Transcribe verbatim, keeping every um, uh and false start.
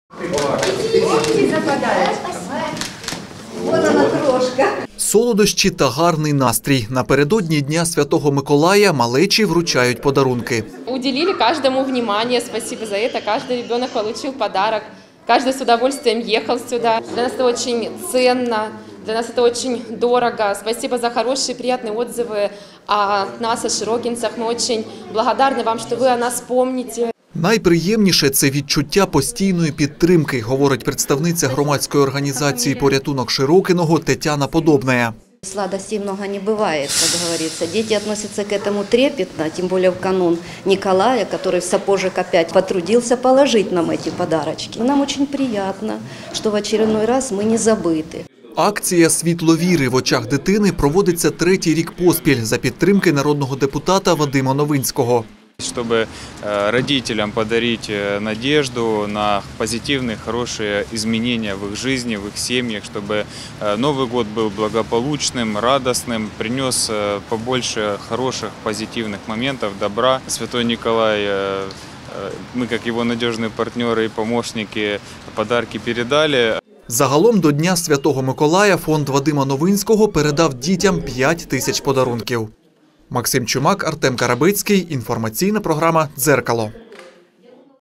Солодощі та гарний настрій. Напередодні Дня Святого Миколая малечі вручають подарунки. Уделили каждому внимание, спасибо за это. Каждый ребенок получил подарок. Каждый с удовольствием ехал сюда. Для нас это очень ценно, для нас это очень дорого. Спасибо за хорошие, приятные отзывы о нас, о широкинцах. Мы очень благодарны вам, что вы о нас помните. Найприємніше – це відчуття постійної підтримки, говорить представниця громадської організації «Порятунок Широкиного» Тетяна Подобная. Сладостей много не бывает, как говорится. Дети относятся к этому трепетно, тем более в канун Николая, который в сапожек опять потрудился положить нам эти подарочки. Нам очень приятно, что в очередной раз мы не забыты. Акція «Світло віри» в очах дитини проводиться третій рік поспіль за підтримки народного депутата Вадима Новинського. Чтобы родителям подарить надежду на позитивные, хорошие изменения в их жизни, в их семьях, чтобы Новый год был благополучным, радостным, принес побольше хороших, позитивных моментов, добра. Святой Николай, мы как его надежные партнеры и помощники, подарки передали. Загалом до Дня Святого Миколая фонд Вадима Новинського передав дітям п'ять тисяч подарунків. Максим Чумак, Артем Карабицький. Інформаційна програма «Дзеркало».